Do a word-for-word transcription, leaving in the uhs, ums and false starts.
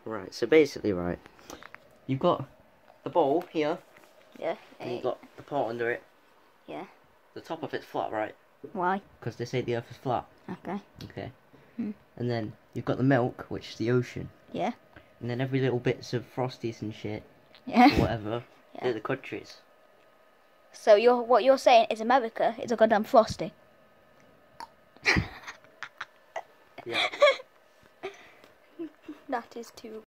Right, so basically, right, you've got the bowl here. Yeah. And you've got the pot under it. Yeah. The top of it's flat, right? Why? Because they say the earth is flat. Okay. Okay. Hmm. And then you've got the milk, which is the ocean. Yeah. And then every little bits of frosties and shit, Yeah. or whatever, Yeah. they're the countries. So you're what you're saying is America is a goddamn frosty. Yeah. That is too